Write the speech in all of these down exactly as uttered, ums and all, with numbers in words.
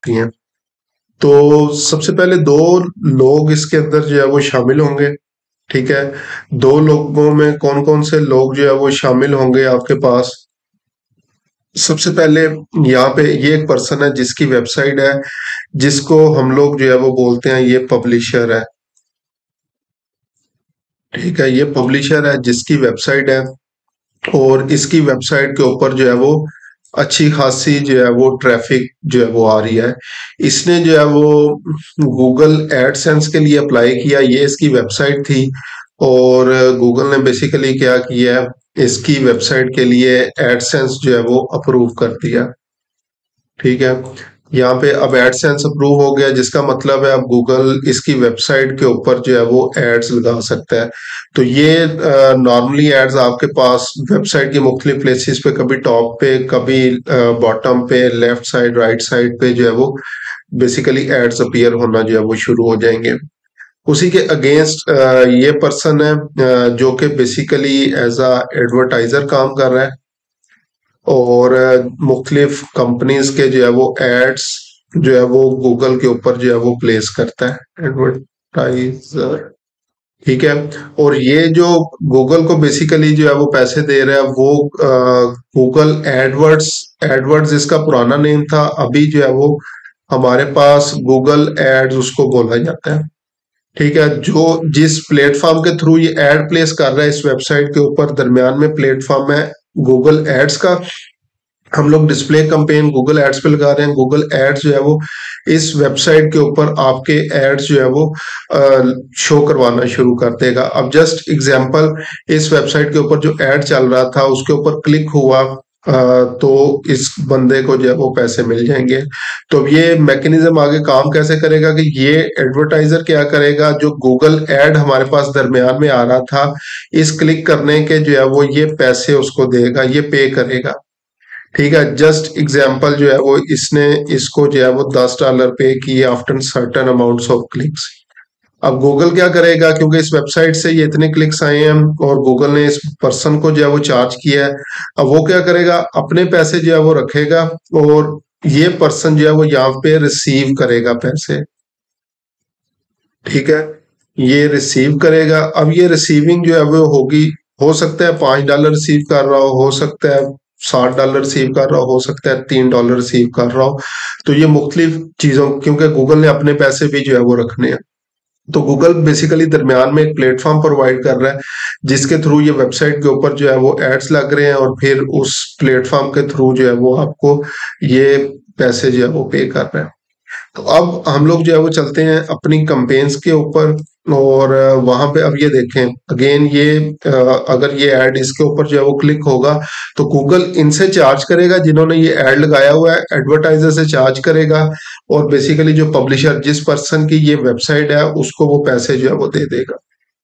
होती हैं। तो सबसे पहले दो लोग इसके अंदर जो है वो शामिल होंगे। ठीक है, दो लोगों में कौन कौन से लोग जो है वो शामिल होंगे आपके पास? सबसे पहले यहाँ पे ये एक पर्सन है जिसकी वेबसाइट है, जिसको हम लोग जो है वो बोलते हैं ये पब्लिशर है। ठीक है, ये पब्लिशर है जिसकी वेबसाइट है, और इसकी वेबसाइट के ऊपर जो है वो अच्छी खासी जो है वो ट्रैफिक जो है वो आ रही है। इसने जो है वो गूगल एडसेंस के लिए अप्लाई किया, ये इसकी वेबसाइट थी, और गूगल ने बेसिकली क्या किया, इसकी वेबसाइट के लिए एडसेंस जो है वो अप्रूव कर दिया। ठीक है, यहाँ पे अब एडसेंस अप्रूव हो गया, जिसका मतलब है अब गूगल इसकी वेबसाइट के ऊपर जो है वो एड्स लगा सकता है। तो ये नॉर्मली एड्स आपके पास वेबसाइट की मुख्तलिफ प्लेसेस पे, कभी टॉप पे, कभी बॉटम पे, लेफ्ट साइड, राइट साइड पे जो है वो बेसिकली एड्स अपीयर होना जो है वो शुरू हो जाएंगे। उसी के अगेंस्ट ये पर्सन है अ, जो कि बेसिकली एज अ एडवर्टाइजर काम कर रहा है, और मुख्तलिफ कंपनीज के जो है वो एड्स जो है वो गूगल के ऊपर जो है वो प्लेस करता है, एडवर्टाइजर। ठीक है, और ये जो गूगल को बेसिकली जो है वो पैसे दे रहा है वो गूगल एडवर्ड्स, एडवर्ड्स इसका पुराना नेम था, अभी जो है वो हमारे पास गूगल एड्स उसको बोला जाता है। ठीक है, जो जिस प्लेटफॉर्म के थ्रू ये एड प्लेस कर रहा है इस वेबसाइट के ऊपर, दरमियान में प्लेटफॉर्म है गूगल एड्स का। हम लोग डिस्प्ले कैंपेन गूगल एड्स पे लगा रहे हैं, गूगल एड्स जो है वो इस वेबसाइट के ऊपर आपके एड्स जो है वो शो करवाना शुरू कर देगा। अब जस्ट एग्जांपल, इस वेबसाइट के ऊपर जो एड चल रहा था उसके ऊपर क्लिक हुआ, Uh, तो इस बंदे को जो है वो पैसे मिल जाएंगे। तो अब ये मैकेनिज्म आगे काम कैसे करेगा कि ये एडवर्टाइजर क्या करेगा, जो गूगल एड हमारे पास दरमियान में आ रहा था, इस क्लिक करने के जो है वो ये पैसे उसको देगा, ये पे करेगा। ठीक है, जस्ट एग्जांपल जो है वो इसने इसको जो है वो दस डॉलर पे किए after certain amounts of clicks. अब गूगल क्या करेगा, क्योंकि इस वेबसाइट से ये इतने क्लिक्स आए हैं और गूगल ने इस पर्सन को जो है वो चार्ज किया है, अब वो क्या करेगा, अपने पैसे जो है वो रखेगा, और ये पर्सन जो है वो यहाँ पे रिसीव करेगा पैसे। ठीक है, ये रिसीव करेगा। अब ये रिसीविंग जो है वो होगी, हो सकता है पांच डॉलर रिसीव कर रहा हो हो सकता है सात डॉलर रिसीव कर रहा हो हो सकता है तीन डॉलर रिसीव कर रहा हो। तो ये मुख्तलिफ चीजों, क्योंकि गूगल ने अपने पैसे भी जो है वो रखने हैं, तो गूगल बेसिकली दरमियान में एक प्लेटफॉर्म प्रोवाइड कर रहा है जिसके थ्रू ये वेबसाइट के ऊपर जो है वो एड्स लग रहे हैं, और फिर उस प्लेटफॉर्म के थ्रू जो है वो आपको ये पैसे जो है वो पे कर रहे हैं। तो अब हम लोग जो है वो चलते हैं अपनी कंपेन्स के ऊपर, और वहां पे अब ये देखें अगेन, ये अ, अगर ये ऐड इसके ऊपर जो है वो क्लिक होगा तो गूगल इनसे चार्ज करेगा, जिन्होंने ये ऐड लगाया हुआ है एडवर्टाइजर से चार्ज करेगा, और बेसिकली जो पब्लिशर, जिस पर्सन की ये वेबसाइट है, उसको वो पैसे जो है वो दे देगा।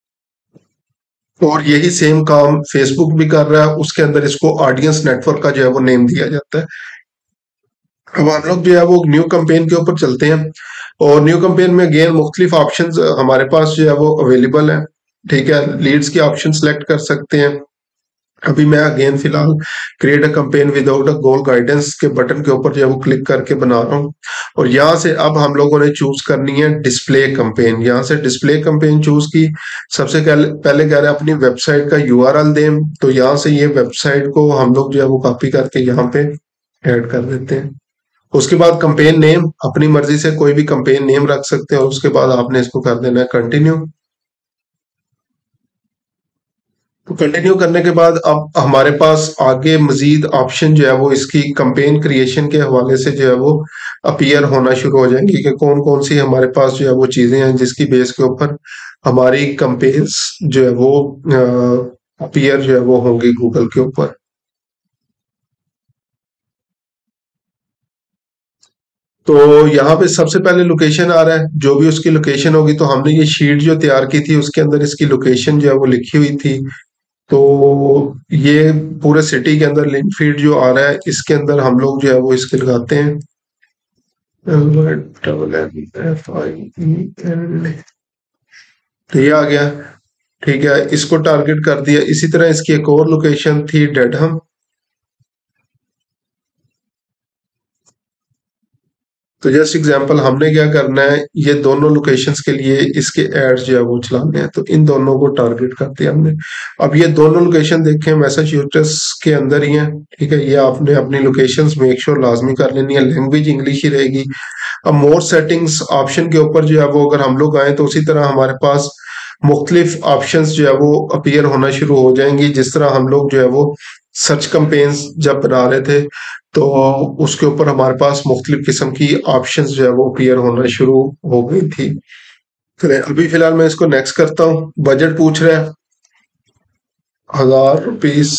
और यही सेम काम फेसबुक भी कर रहा है, उसके अंदर इसको ऑडियंस नेटवर्क का जो है वो नेम दिया जाता है। अब हम लोग जो है वो न्यू कैंपेन के ऊपर चलते हैं, और न्यू कैंपेन में अगेन मुख्तलिफ ऑप्शंस हमारे पास जो है वो अवेलेबल है। ठीक है, लीड्स के ऑप्शन सेलेक्ट कर सकते हैं। अभी मैं अगेन फिलहाल create a campaign without a goal guidance के बटन के ऊपर जो है वो क्लिक करके बना रहा हूँ, और यहाँ से अब हम लोगों ने चूज करनी है डिस्प्ले कैंपेन। यहाँ से डिस्प्ले कैंपेन चूज की। सबसे पहले पहले कह रहे हैं अपनी वेबसाइट का यूआरएल दें, तो यहाँ से ये वेबसाइट को हम लोग जो है वो कॉपी करके यहाँ पे ऐड कर देते हैं। उसके बाद कंपेन नेम, अपनी मर्जी से कोई भी कंपेन नेम रख सकते हो, उसके बाद आपने इसको कर देना है कंटिन्यू। तो कंटिन्यू करने के बाद अब हमारे पास आगे मजीद ऑप्शन जो है वो इसकी कंपेन क्रिएशन के हवाले से जो है वो अपीयर होना शुरू हो जाएंगी, कि कौन कौन सी हमारे पास जो है वो चीजें हैं जिसकी बेस के ऊपर हमारी कंपेन्स जो है वो अपीयर जो है वो होंगी गूगल के ऊपर। तो यहाँ पे सबसे पहले लोकेशन आ रहा है, जो भी उसकी लोकेशन होगी, तो हमने ये शीट जो तैयार की थी उसके अंदर इसकी लोकेशन जो है वो लिखी हुई थी। तो ये पूरे सिटी के अंदर लिंक फीड जो आ रहा है, इसके अंदर हम लोग जो है वो इसके लगाते हैं double M F I L, तो ये आ गया। ठीक है, इसको टारगेट कर दिया। इसी तरह इसकी एक और लोकेशन थी डेडहम, तो जस्ट एग्जांपल हमने क्या करना है, ये दोनों लोकेशंस के लिए इसके एड्स जो है वो चलाने हैं, तो इन दोनों को टारगेट करते हैं हमने। अब ये दोनों लोकेशन देखें मैसाचुसेट्स के अंदर ही है, ठीक है। ये आपने अपनी लोकेशंस मेक श्योर लाजमी कर लेनी है, लैंग्वेज इंग्लिश ही रहेगी। अब मोर सेटिंग्स ऑप्शन के ऊपर जो है वो अगर हम लोग आए तो उसी तरह हमारे पास मुख्तलिफ ऑप्शंस जो है वो अपीयर होना शुरू हो जाएंगी। जिस तरह हम लोग जो है वो सर्च कैंपेन्स जब बना रहे थे तो उसके ऊपर हमारे पास मुख्तलिफ किस्म की ऑप्शंस जो है वो अपीयर होना शुरू हो गई थी। चलिए अभी फिलहाल मैं इसको नेक्स्ट करता हूँ। बजट पूछ रहा है हजार रुपीस,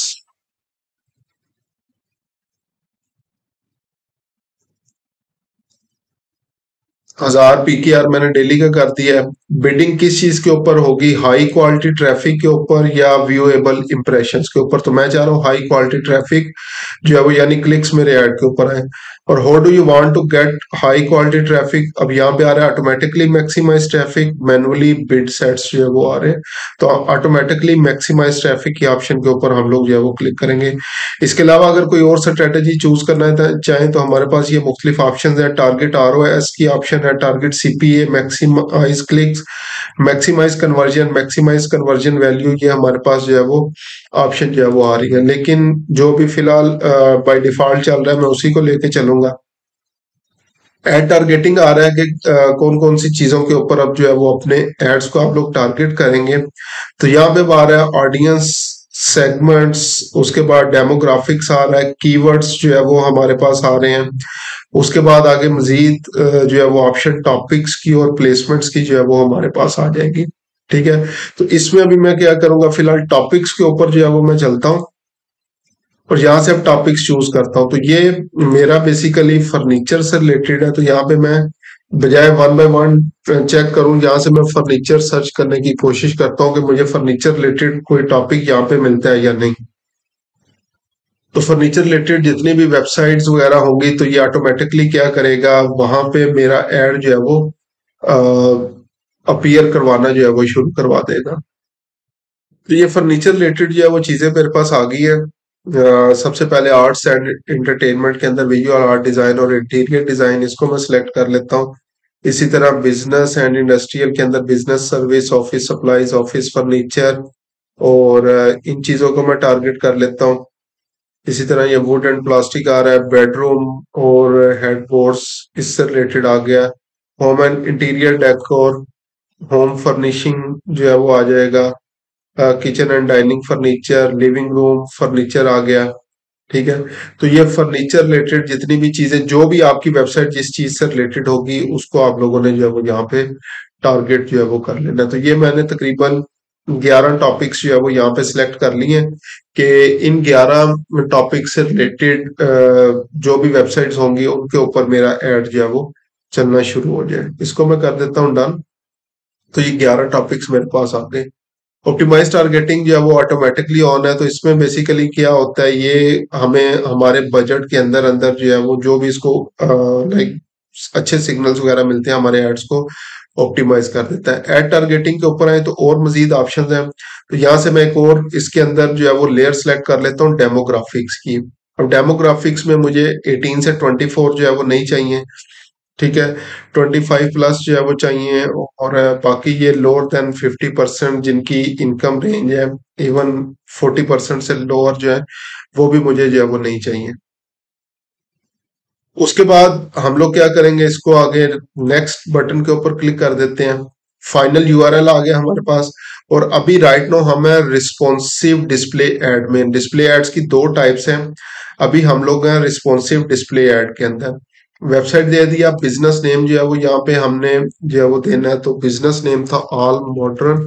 हजार पी के आर मैंने डेली का कर दिया है। बिडिंग किस चीज के ऊपर होगी, हाई क्वालिटी ट्रैफिक के ऊपर या व्यूएबल इंप्रेशंस के ऊपर? तो मैं चाह रहा हूँ हाई क्वालिटी ट्रैफिक जो है वो यानी क्लिक्स मेरे ऐड के ऊपर आए। और how do you want to get high quality traffic? अब यहाँ पे आ रहा है automatically maximise traffic, manually bid sets जो है वो आ रहे हैं। तो ऑटोमेटिकली मैक्सिमाइज ट्रैफिक के ऑप्शन के ऊपर हम लोग जो है वो क्लिक करेंगे। इसके अलावा अगर कोई और स्ट्रेटेजी चूज करना है चाहे तो हमारे पास ये मुख्तलिफ ऑप्शन है। टारगेट आर ओ एस की ऑप्शन है, target CPA, maximise clicks, maximise conversion, maximise conversion value, ये हमारे पास जो है वो ऑप्शन जो है वो आ रही है। लेकिन जो भी फिलहाल बाय डिफॉल्ट चल रहा है मैं उसी को लेके चलूंगा। एड टारगेटिंग आ रहा है कि कौन कौन सी चीजों के ऊपर अब जो है वो अपने एड्स को आप लोग टारगेट करेंगे। तो यहाँ पे आ रहा है ऑडियंस सेगमेंट्स, उसके बाद डेमोग्राफिक्स आ रहा है, कीवर्ड्स जो है वो हमारे पास आ रहे हैं। उसके बाद आगे मजीद जो है वो ऑप्शन टॉपिक्स की और प्लेसमेंट्स की जो है वो हमारे पास आ जाएगी, ठीक है। तो इसमें अभी मैं क्या करूंगा, फिलहाल टॉपिक्स के ऊपर जो है वो मैं चलता हूँ और यहाँ से अब टॉपिक्स चूज करता हूँ। तो ये मेरा बेसिकली फर्नीचर से रिलेटेड है, तो यहाँ पे मैं बजाय वन बाय वन चेक करूँ, यहाँ से मैं फर्नीचर सर्च करने की कोशिश करता हूँ कि मुझे फर्नीचर रिलेटेड कोई टॉपिक यहाँ पे मिलता है या नहीं। तो फर्नीचर रिलेटेड जितनी भी वेबसाइट्स वगैरह होंगी तो ये ऑटोमेटिकली क्या करेगा, वहां पे मेरा एड जो है वो अपीयर करवाना जो है वो शुरू करवा देगा। तो ये फर्नीचर रिलेटेड जो है वो चीजें मेरे पास आ गई है। अ, सबसे पहले आर्ट्स एंड एंटरटेनमेंट के अंदर विजुअल आर्ट डिजाइन और इंटीरियर डिजाइन, इसको मैं सिलेक्ट कर लेता हूँ। इसी तरह बिजनेस एंड इंडस्ट्रियल के अंदर business service, office supplies, office furniture, और अ, इन चीजों को मैं टारगेट कर लेता हूँ। इसी तरह ये वुड एंड प्लास्टिक आ रहा है, बेडरूम और हेडबोर्ड्स इससे रिलेटेड आ गया। Home and interior decor, home furnishing जो है वो आ जाएगा। Kitchen and dining furniture, living room furniture आ गया, ठीक है। तो ये फर्नीचर रिलेटेड जितनी भी चीजें, जो भी आपकी वेबसाइट जिस चीज से रिलेटेड होगी उसको आप लोगों ने जो है वो यहाँ पे टारगेट जो है वो कर लेना। तो ये मैंने तकरीबन ग्यारह टॉपिक्स जो है वो यहाँ पे सिलेक्ट कर लिए हैं कि इन ग्यारह टॉपिक से रिलेटेड जो भी वेबसाइट्स होंगी उनके ऊपर मेरा एड जो है वो चलना शुरू हो जाए। इसको मैं कर देता हूँ डन। तो ये ग्यारह टॉपिक्स मेरे पास आ गए। ऑप्टिमाइज टारगेटिंग जो है वो ऑटोमेटिकली ऑन है। तो इसमें बेसिकली क्या होता है, ये हमें हमारे बजट के अंदर अंदर जो है वो जो भी इसको लाइक अच्छे सिग्नल्स वगैरह मिलते हैं हमारे एड्स को ऑप्टिमाइज कर देता है। एड टारगेटिंग के ऊपर आए तो और मजीद ऑप्शंस हैं। तो यहाँ से मैं एक और इसके अंदर जो है वो लेयर सेलेक्ट कर लेता हूँ डेमोग्राफिक्स की। अब डेमोग्राफिक्स में मुझे अठारह से चौबीस जो है वो नहीं चाहिए, ठीक है। पच्चीस प्लस जो है वो चाहिए, और बाकी ये लोअर देन फिफ्टी परसेंट जिनकी इनकम रेंज है, इवन फोर्टी परसेंट से लोअर जो है वो भी मुझे जो है वो नहीं चाहिए। उसके बाद हम लोग क्या करेंगे, इसको आगे नेक्स्ट बटन के ऊपर क्लिक कर देते हैं। फाइनल यूआरएल आ गया हमारे पास। और अभी राइट नो हमें रिस्पॉन्सिव डिस्प्ले एड में, डिस्प्ले एड्स की दो टाइप्स हैं। अभी हम लोग हैं रिस्पॉन्सिव डिस्प्ले एड के अंदर। वेबसाइट दे दिया, बिजनेस नेम जो है वो यहाँ पे हमने जो है वो देना है। तो बिजनेस नेम था ऑल मॉडर्न।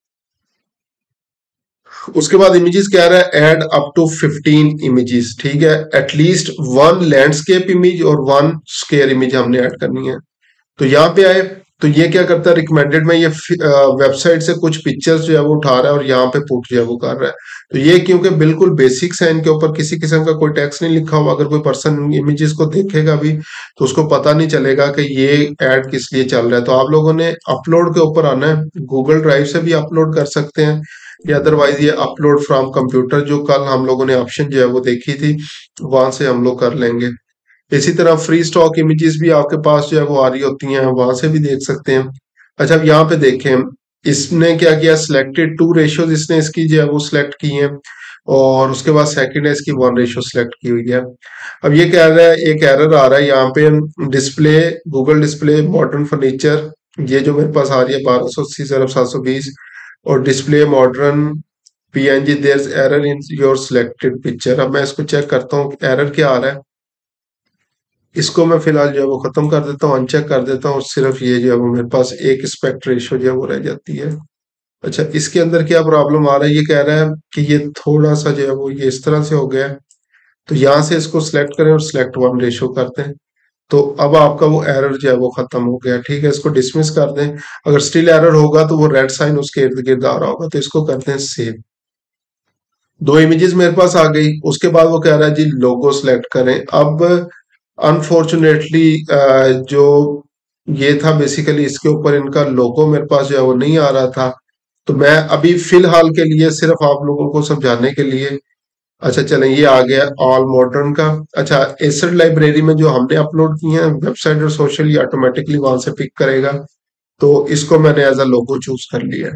उसके बाद इमेजेस कह रहा है add up to fifteen images, ठीक है। एटलीस्ट वन लैंडस्केप इमेज और वन स्क्वायर इमेज हमने ऐड करनी है। तो यहाँ पे आए तो ये क्या करता है, रिकमेंडेड में ये वेबसाइट से कुछ पिक्चर्स जो है वो उठा रहा है और यहाँ पे पुट जो है वो कर रहा है। तो ये क्योंकि बिल्कुल बेसिक्स है, इनके ऊपर किसी किस्म का कोई टैक्स नहीं लिखा हुआ। अगर कोई पर्सन इमेजेस को देखेगा भी तो उसको पता नहीं चलेगा कि ये ऐड किस लिए चल रहा है। तो आप लोगों ने अपलोड के ऊपर आना है। गूगल ड्राइव से भी अपलोड कर सकते हैं या अदरवाइज ये अपलोड फ्रॉम कंप्यूटर जो कल हम लोगों ने ऑप्शन जो है वो देखी थी वहां से हम लोग कर लेंगे। इसी तरह फ्री स्टॉक इमेजेस भी आपके पास जो है वो आ रही होती हैं, वहां से भी देख सकते हैं। अच्छा, अब यहाँ पे देखें, इसने क्या किया, सिलेक्टेड टू रेशियोज इसने इसकी जो है वो सिलेक्ट की है, और उसके बाद सेकंड है इसकी वन रेशियो सिलेक्ट की हुई है। अब ये कह रहा है, एक एरर आ रहा है यहाँ पे, display Google display modern furniture, ये जो मेरे पास आ रही है बारह सौ अस्सी, अरब सात सौ बीस, और display modern PNG, there is error in your selected picture. अब मैं इसको चेक करता हूँ एरर क्या आ रहा है। इसको मैं फिलहाल जो है वो खत्म कर देता हूँ, अनचेक कर देता हूँ, सिर्फ ये जो है वो मेरे पास एक स्पेक्ट रेशियो जो है वो रह जाती है। अच्छा, इसके अंदर क्या प्रॉब्लम आ रहा है, ये कह रहा है कि ये थोड़ा सा जो है वो ये इस तरह से हो गया है, तो यहाँ से इसको सिलेक्ट करें और सिलेक्ट वन रेशियो करते हैं, तो अब आपका वो एरर जो है वो खत्म हो गया। ठीक है, इसको डिसमिस कर दें। अगर स्टिल एरर होगा तो वो रेड साइन उसके इर्द गिर्द आ रहा होगा, तो इसको करते हैं सेव। दो इमेजेस मेरे पास आ गई। उसके बाद वो कह रहा है जी लोगो सिलेक्ट करें। अब अनफॉर्चुनेटली जो ये था बेसिकली, इसके ऊपर इनका लोगो मेरे पास जो है वो नहीं आ रहा था, तो मैं अभी फिलहाल के लिए सिर्फ आप लोगों को समझाने के लिए, अच्छा चलें, ये आ गया ऑल मॉडर्न का। अच्छा, एसेट लाइब्रेरी में जो हमने अपलोड किए हैं वेबसाइट और सोशल, ये ऑटोमेटिकली वहां से पिक करेगा, तो इसको मैंने एज अ लोगो चूज कर लिया है।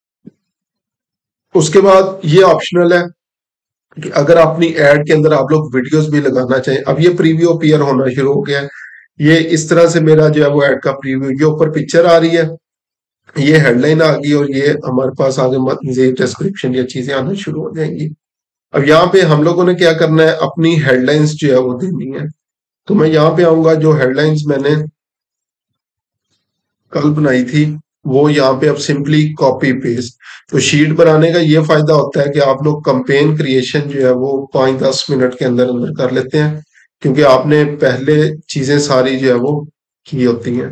उसके बाद ये ऑप्शनल है कि अगर अपनी एड के अंदर आप लोग वीडियोस भी लगाना चाहें। अब ये प्रीव्यू अपीयर होना शुरू हो गया है। ये इस तरह से मेरा जो है वो एड का प्रीव्यू, ये ऊपर पिक्चर आ रही है, ये हेडलाइन आ गई, और ये हमारे पास आगे मजीद डिस्क्रिप्शन, ये चीजें आना शुरू हो जाएंगी। अब यहाँ पे हम लोगों ने क्या करना है, अपनी हेडलाइंस जो है वो देनी है। तो मैं यहाँ पे आऊंगा, जो हेडलाइंस मैंने कल बनाई थी वो यहाँ पे अब सिंपली कॉपी पेस्ट। तो शीट बनाने का ये फायदा होता है कि आप लोग कंपेन क्रिएशन जो है वो पाँच दस मिनट के अंदर अंदर कर लेते हैं, क्योंकि आपने पहले चीजें सारी जो है वो की होती हैं।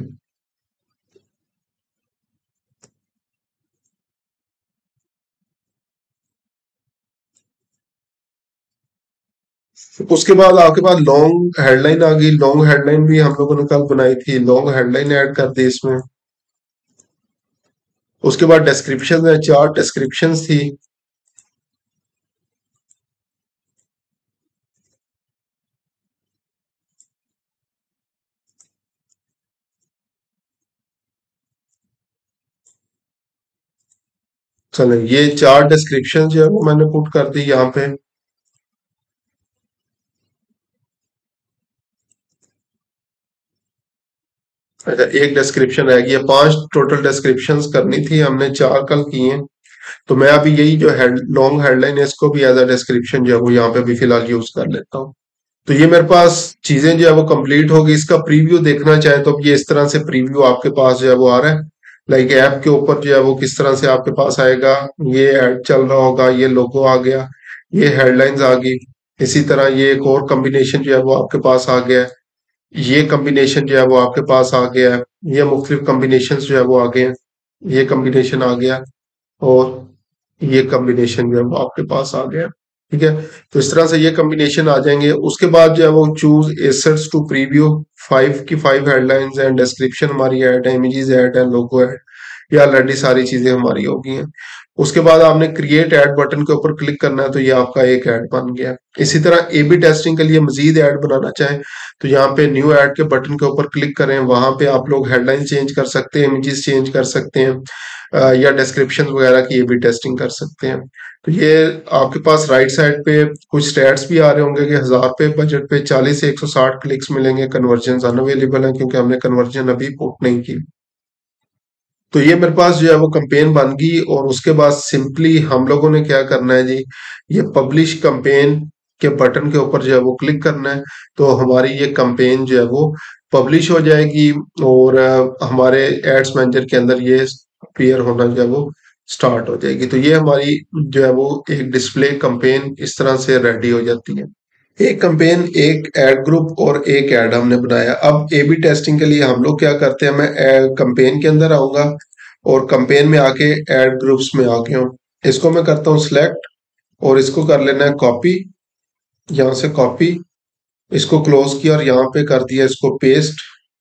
उसके बाद आपके पास लॉन्ग हेडलाइन आ गई। लॉन्ग हेडलाइन भी हम लोगों ने कल बनाई थी, लॉन्ग हेडलाइन ऐड कर दी इसमें। उसके बाद डिस्क्रिप्शन है, चार डिस्क्रिप्शन थी। चलो, ये चार डिस्क्रिप्शन जो है वो मैंने पुट कर दी यहाँ पे। अच्छा, एक डिस्क्रिप्शन रह गई है, पांच टोटल डिस्क्रिप्शंस करनी थी, हमने चार कल की हैं। तो मैं अभी यही जो हेड लॉन्ग हेडलाइन है इसको भी एज अ डिस्क्रिप्शन जो है वो यहाँ पे भी फिलहाल यूज कर लेता हूँ। तो ये मेरे पास चीजें जो है वो कंप्लीट होगी। इसका प्रीव्यू देखना चाहे तो अब ये इस तरह से प्रीव्यू आपके पास जो है वो आ रहा है। लाइक ऐप के ऊपर जो है वो किस तरह से आपके पास आएगा, ये ऐड चल रहा होगा, ये लोगो आ गया, ये हेडलाइंस आ गई। इसी तरह ये एक और कॉम्बिनेशन जो है वो आपके पास आ गया है, ये कॉम्बिनेशन जो है वो आपके पास आ गया है, ये मुख्तलिफ कॉम्बिनेशन जो है वो आ गए हैं, ये कॉम्बिनेशन आ गया, और ये कॉम्बिनेशन जो है वो आपके पास आ गया। ठीक है, तो इस तरह से ये कॉम्बिनेशन आ जाएंगे। उसके बाद जो है वो choose assets to preview, five की फाइव हेडलाइंस एंड डिस्क्रिप्शन हमारी ऐड है, इमेजेस ऐड है, लोगो है, ये ऑलरेडी सारी चीजें हमारी हो गई हैं। उसके बाद आपने क्रिएट ऐड बटन के ऊपर क्लिक करना है, तो ये आपका एक ऐड बन गया। इसी तरह ए बी टेस्टिंग के लिए मजीद ऐड बनाना चाहें तो यहाँ पे न्यू ऐड के बटन के ऊपर क्लिक करें, वहां पे आप लोग हेडलाइन चेंज कर सकते हैं, इमेजेस चेंज कर सकते हैं, अ, या डिस्क्रिप्शन वगैरह की ए बी टेस्टिंग कर सकते हैं। तो ये आपके पास राइट साइड पे कुछ स्टैट्स भी आ रहे होंगे कि हजार पे बजट पे चालीस से एक सौ साठ क्लिक्स मिलेंगे, कन्वर्जन अनअवेलेबल है क्योंकि हमने कन्वर्जन अभी पुट नहीं की। तो ये मेरे पास जो है वो कंपेन बन गई, और उसके बाद सिंपली हम लोगों ने क्या करना है जी, ये पब्लिश कंपेन के बटन के ऊपर जो है वो क्लिक करना है, तो हमारी ये कंपेन जो है वो पब्लिश हो जाएगी, और अ, हमारे एड्स मैनेजर के अंदर ये अपीयर होना जो है वो स्टार्ट हो जाएगी। तो ये हमारी जो है वो एक डिस्प्ले कंपेन इस तरह से रेडी हो जाती है। एक कंपेन, एक एड ग्रुप और एक एड हमने बनाया। अब ए बी टेस्टिंग के लिए हम लोग क्या करते हैं, मैं कंपेन के अंदर आऊंगा, और कंपेन में आके एड ग्रुप्स में आ गया हूँ, इसको मैं करता हूँ सिलेक्ट, और इसको कर लेना है कॉपी, यहाँ से कॉपी, इसको क्लोज किया और यहाँ पे कर दिया इसको पेस्ट।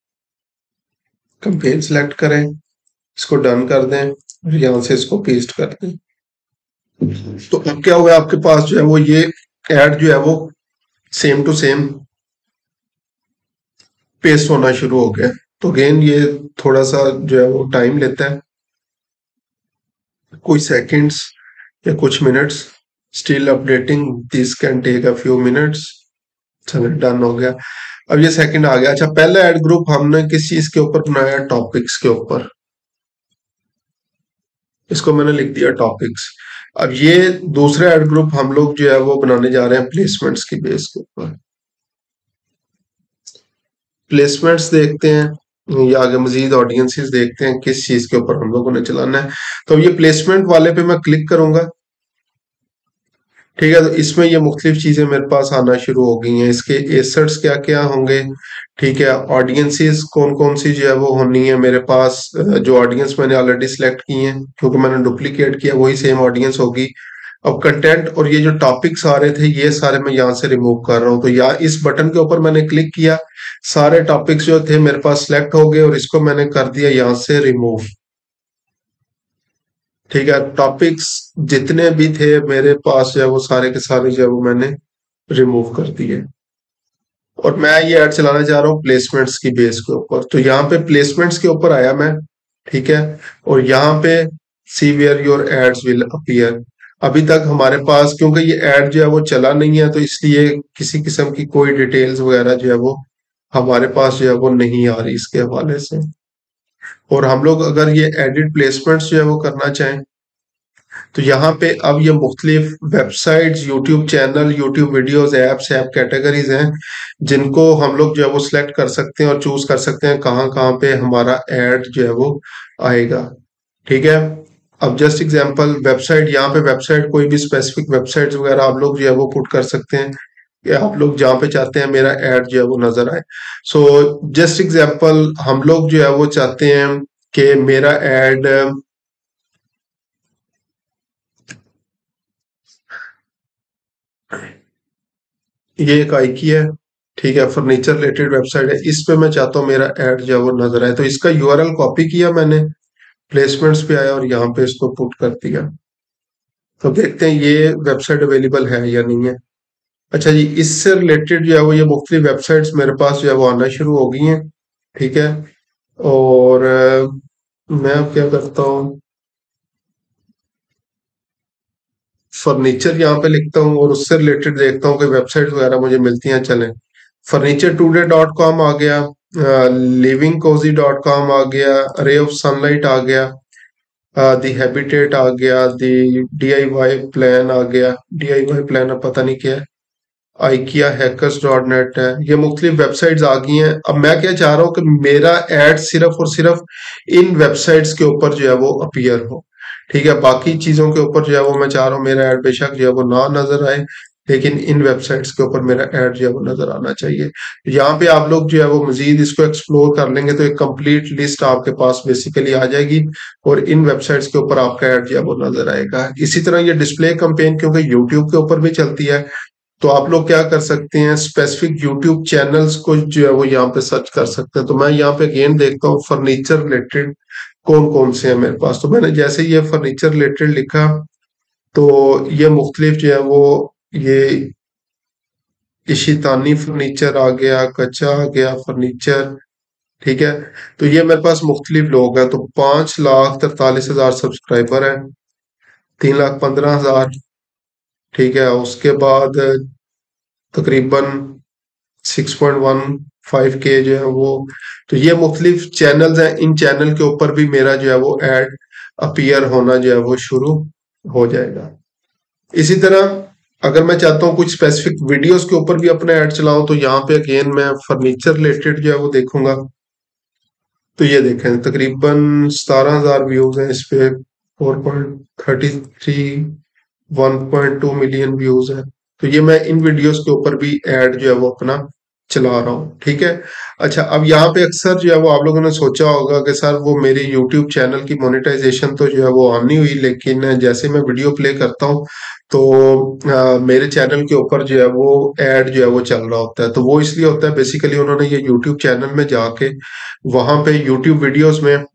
कंपेन सिलेक्ट करें, इसको डन कर दें, और यहाँ से इसको पेस्ट कर दें। तो अब क्या हुआ, आपके पास जो है वो ये एड जो है वो सेम टू सेम पेस्ट होना शुरू हो गया। तो अगेन ये थोड़ा सा जो है वो टाइम लेता है, कुछ सेकंड्स या कुछ minutes. Still updating, this can take a few minutes. चलो डन हो गया। अब ये सेकंड आ गया। अच्छा, पहला एड ग्रुप हमने किस चीज के ऊपर बनाया? टॉपिक्स के ऊपर। इसको मैंने लिख दिया टॉपिक्स। अब ये दूसरा एड ग्रुप हम लोग जो है वो बनाने जा रहे हैं प्लेसमेंट्स की बेस के ऊपर। प्लेसमेंट्स देखते हैं या आगे मजीद ऑडियंसेस देखते हैं किस चीज के ऊपर हम लोगों ने चलाना है। तो ये प्लेसमेंट वाले पे मैं क्लिक करूंगा। ठीक है, तो इसमें ये मुख्तलिफ चीजें मेरे पास आना शुरू हो गई हैं। इसके एसेट्स क्या क्या होंगे, ठीक है, ऑडियंसेस कौन कौन सी जो है वो होनी है मेरे पास। जो ऑडियंस मैंने ऑलरेडी सिलेक्ट की हैं क्योंकि मैंने डुप्लीकेट किया, वही सेम ऑडियंस होगी। अब कंटेंट और ये जो टॉपिक्स आ रहे थे ये सारे मैं यहाँ से रिमूव कर रहा हूँ। तो या इस बटन के ऊपर मैंने क्लिक किया, सारे टॉपिक्स जो थे मेरे पास सिलेक्ट हो गए और इसको मैंने कर दिया यहाँ से रिमूव। ठीक है, टॉपिक्स जितने भी थे मेरे पास जो है वो सारे के सारे जो है वो मैंने रिमूव कर दिए। और मैं ये ऐड चलाना चाह रहा हूँ प्लेसमेंट्स की बेस के ऊपर। तो यहाँ पे प्लेसमेंट्स के ऊपर आया मैं, ठीक है, और यहाँ पे see where your ads will appear. अभी तक हमारे पास क्योंकि ये एड जो है वो चला नहीं है, तो इसलिए किसी किस्म की कोई डिटेल्स वगैरह जो है वो हमारे पास जो है वो नहीं आ रही इसके हवाले से। और हम लोग अगर ये एडिट प्लेसमेंट्स जो है वो करना चाहें तो यहाँ पे अब ये मुख्तलिफ websites, YouTube channel, YouTube videos, apps, app categories हैं जिनको हम लोग जो है वो सिलेक्ट कर सकते हैं और चूज कर सकते हैं कहाँ कहाँ पे हमारा एड जो है वो आएगा। ठीक है, अब जस्ट एग्जांपल वेबसाइट, यहाँ पे वेबसाइट कोई भी स्पेसिफिक वेबसाइट्स वगैरह आप लोग जो है वो पुट कर सकते हैं कि आप लोग जहाँ पे चाहते हैं मेरा एड जो है वो नजर आए। सो जस्ट एग्जांपल हम लोग जो है वो चाहते हैं कि मेरा एड, ये एक आईकी है, ठीक है, फर्नीचर रिलेटेड वेबसाइट है, इस पे मैं चाहता हूँ मेरा एड जो है वो नजर आए। तो इसका यूआरएल कॉपी किया मैंने, प्लेसमेंट्स पे आया और यहाँ पे इसको पुट कर दिया। तो देखते हैं ये वेबसाइट अवेलेबल है या नहीं है। अच्छा जी, इससे रिलेटेड जो है वो ये मुख्तलिफ वेबसाइट्स मेरे पास जो है वो आना शुरू हो गई हैं। ठीक है, और अ, मैं अब क्या करता हूँ, फर्नीचर यहाँ पे लिखता हूँ और उससे रिलेटेड देखता हूँ कि वेबसाइट वगैरह मुझे मिलती हैं। चलें, फर्नीचर टूडे डॉट कॉम आ गया, लिविंग कोजी डॉट कॉम आ गया, रे ऑफ सनलाइट आ गया, दी हैबिटेट आ गया, the D I Y plan आ गया। डी आई वाई प्लान अब पता नहीं क्या है। आइकिया हैकर्स डॉट नेट है। ये मुख्तलिफ वेबसाइट्स आ गई हैं। अब मैं क्या चाह रहा हूँ कि मेरा एड सिर्फ और सिर्फ इन वेबसाइट्स के ऊपर जो है वो अपीयर हो। ठीक है, बाकी चीजों के ऊपर जो है वो मैं चाह रहा हूँ मेरा एड बेशक जो है वो ना नजर आए, लेकिन इन वेबसाइट्स के ऊपर मेरा एड जो है वो नजर आना चाहिए। यहाँ पे आप लोग जो है वो मजीद इसको एक्सप्लोर कर लेंगे तो एक कंप्लीट लिस्ट आपके पास बेसिकली आ जाएगी और इन वेबसाइट्स के ऊपर आपका एड जो है वो नजर आएगा। इसी तरह ये डिस्प्ले कैंपेन क्योंकि यूट्यूब के ऊपर भी चलती है, तो आप लोग क्या कर सकते हैं, स्पेसिफिक यूट्यूब चैनल्स को जो है वो यहाँ पे सर्च कर सकते हैं। तो मैं यहाँ पे अगेन देखता हूँ फर्नीचर रिलेटेड कौन कौन से हैं मेरे पास। तो मैंने जैसे ये फर्नीचर रिलेटेड लिखा तो ये मुख्तलिफ जो है वो ये इशितानी फर्नीचर आ गया, कच्चा आ गया फर्नीचर। ठीक है, तो ये मेरे पास मुख्तलिफ लोग हैं। तो पांच लाख तरतालीस हजार सब्सक्राइबर है, तीन लाख पंद्रह हजार। ठीक है, उसके बाद तकरीबन सिक्स पॉइंट वन फाइव के जो है वो। तो ये मुख्तलिफ चैनल्स हैं, इन चैनल के ऊपर भी मेरा जो है वो एड अपीयर होना जो है वो शुरू हो जाएगा। इसी तरह अगर मैं चाहता हूँ कुछ स्पेसिफिक वीडियोस के ऊपर भी अपना ऐड चलाऊं तो यहाँ पे अगेन मैं फर्नीचर रिलेटेड जो है वो देखूंगा। तो ये देखें तकरीबन सतारह हजार व्यूज हैं इस पे, four point thirty three, one point two million views है। तो ये मैं इन वीडियोस के ऊपर भी ऐड जो है वो अपना चला रहा हूँ। ठीक है, अच्छा अब यहाँ पे अक्सर जो है वो आप लोगों ने सोचा होगा कि सर वो मेरे यूट्यूब चैनल की मोनेटाइजेशन तो जो है वो ऑन नहीं हुई, लेकिन जैसे मैं वीडियो प्ले करता हूँ तो आ, मेरे चैनल के ऊपर जो है वो एड जो है वो चल रहा होता है। तो वो इसलिए होता है बेसिकली उन्होंने ये यूट्यूब चैनल में जाके वहां पे यूट्यूब वीडियोस में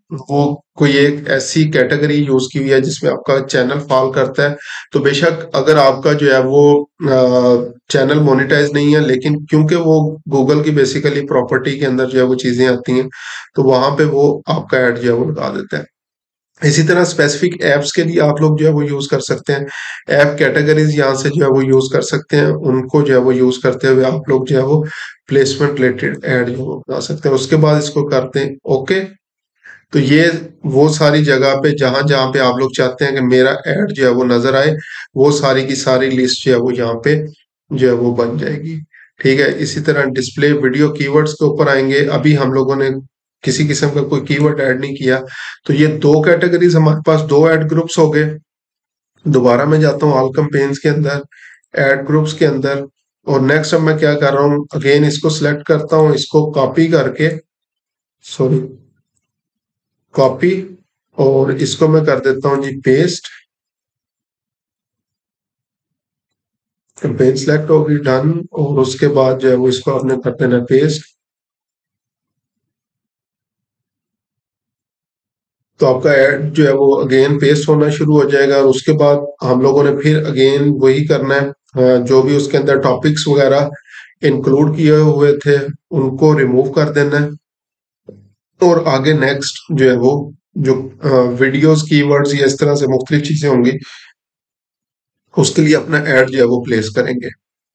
वो कोई एक ऐसी कैटेगरी यूज की हुई है जिसमें आपका चैनल फॉल करता है, तो बेशक अगर आपका जो है वो चैनल मोनेटाइज नहीं है, लेकिन क्योंकि वो गूगल की बेसिकली प्रॉपर्टी के अंदर जो है वो चीजें आती हैं, तो वहां पे वो आपका ऐड जो है वो लगा देता है। इसी तरह स्पेसिफिक एप्स के लिए आप लोग जो है वो यूज कर सकते हैं, ऐप कैटेगरीज यहाँ से जो है वो यूज कर सकते हैं, उनको जो है वो यूज करते हुए आप लोग जो है वो प्लेसमेंट रिलेटेड ऐड जो है वो बना सकते हैं। उसके बाद इसको करते हैं ओके। तो ये वो सारी जगह पे जहां जहां पे आप लोग चाहते हैं कि मेरा ऐड जो है वो नजर आए, वो सारी की सारी लिस्ट जो है वो यहाँ पे जो है वो बन जाएगी। ठीक है, इसी तरह डिस्प्ले वीडियो कीवर्ड्स के ऊपर आएंगे। अभी हम लोगों ने किसी किस्म का कोई कीवर्ड ऐड नहीं किया, तो ये दो कैटेगरीज हमारे पास, दो ऐड ग्रुप्स हो गए। दोबारा मैं जाता हूँ ऑल कैंपेन्स के अंदर, ऐड ग्रुप्स के अंदर, और नेक्स्ट अब मैं क्या कर रहा हूँ, अगेन इसको सिलेक्ट करता हूँ, इसको कॉपी करके, सॉरी कॉपी, और इसको मैं कर देता हूं जी पेस्ट। कैंपेन सिलेक्ट होगी, डन, और उसके बाद जो है वो इसको आपने कर देना पेस्ट। तो आपका ऐड जो है वो अगेन पेस्ट होना शुरू हो जाएगा, और उसके बाद हम लोगों ने फिर अगेन वही करना है, अ, जो भी उसके अंदर टॉपिक्स वगैरह इंक्लूड किए हुए थे उनको रिमूव कर देना है, और आगे नेक्स्ट जो है वो जो वीडियोस कीवर्ड्स या इस तरह से मुख्तलिफ चीजें होंगी, उसके लिए अपना ऐड जो है वो प्लेस करेंगे।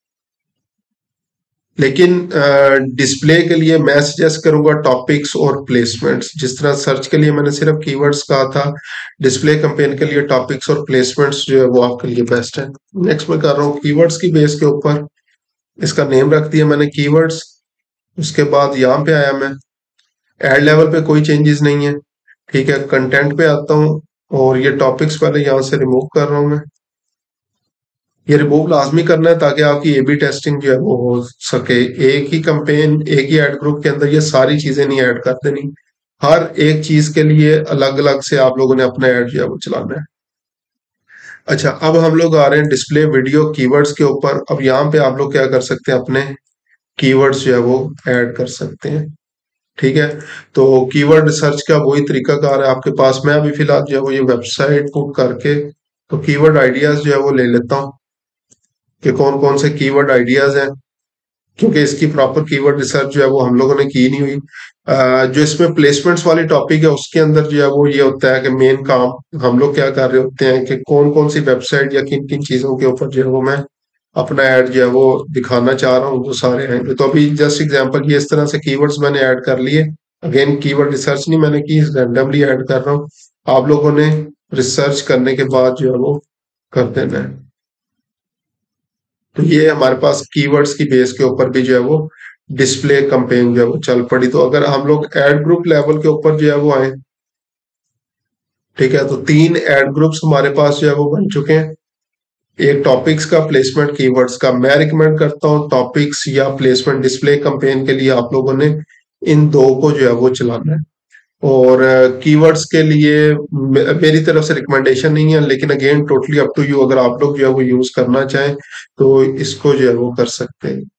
लेकिन डिस्प्ले के लिए मैं सजेस्ट करूंगा टॉपिक्स और प्लेसमेंट्स। जिस तरह सर्च के लिए मैंने सिर्फ कीवर्ड्स कहा था, डिस्प्ले कैंपेन के लिए टॉपिक्स और प्लेसमेंट्स जो है वो आपके लिए बेस्ट है। नेक्स्ट मैं कर रहा हूँ कीवर्ड्स की बेस के ऊपर, इसका नेम रख दिया मैंने कीवर्ड्स। उसके बाद यहाँ पे आया मैं, एड लेवल पे कोई चेंजेस नहीं है। ठीक है, कंटेंट पे आता हूँ, और ये टॉपिक्स पहले यहाँ से रिमूव कर रहा हूँ मैं। ये रिमूव लाजमी करना है ताकि आपकी ए बी टेस्टिंग जो है वो हो सके। एक ही कंपेन, एक ही एड ग्रुप के अंदर ये सारी चीजें नहीं ऐड कर देनी, हर एक चीज के लिए अलग अलग से आप लोगों ने अपना ऐड जो है वो चलाना है। अच्छा, अब हम लोग आ रहे हैं डिस्प्ले वीडियो कीवर्ड्स के ऊपर। अब यहाँ पे आप लोग क्या कर सकते हैं, अपने कीवर्ड्स जो है वो ऐड कर सकते हैं। ठीक है, तो कीवर्ड रिसर्च का वही तरीकाकार है आपके पास। मैं अभी फिलहाल जो है वो ये वेबसाइट पुट करके तो कीवर्ड आइडियाज जो है वो ले लेता हूँ कि कौन कौन से कीवर्ड आइडियाज हैं, क्योंकि इसकी प्रॉपर कीवर्ड रिसर्च जो है वो हम लोगों ने की नहीं हुई। अ, जो इसमें प्लेसमेंट्स वाली टॉपिक है उसके अंदर जो है वो ये होता है कि मेन काम हम लोग क्या कर रहे होते हैं कि कौन कौन सी वेबसाइट या किन किन चीजों के ऊपर जो है वो मैं अपना ऐड जो है वो दिखाना चाह रहा हूँ, वो सारे हैं। तो अभी जस्ट एग्जांपल ये इस तरह से कीवर्ड्स मैंने ऐड कर लिए। अगेन कीवर्ड रिसर्च नहीं मैंने की, रैंडमली ऐड कर रहा हूँ। आप लोगों ने रिसर्च करने के बाद जो है वो कर देना है। तो ये हमारे पास कीवर्ड्स की बेस के ऊपर भी जो है वो डिस्प्ले कैंपेन जो है वो चल पड़ी। तो अगर हम लोग एड ग्रुप लेवल के ऊपर जो है वो आए, ठीक है, तो तीन एड ग्रुप्स हमारे पास जो है वो बन चुके हैं। एक टॉपिक्स का, प्लेसमेंट कीवर्ड्स का। मैं रिकमेंड करता हूँ टॉपिक्स या प्लेसमेंट डिस्प्ले कैंपेन के लिए आप लोगों ने इन दो को जो है वो चलाना है। और कीवर्ड्स के लिए मे- मेरी तरफ से रिकमेंडेशन नहीं है, लेकिन again totally up to you, अगर आप लोग जो है वो यूज करना चाहें तो इसको जो है वो कर सकते हैं।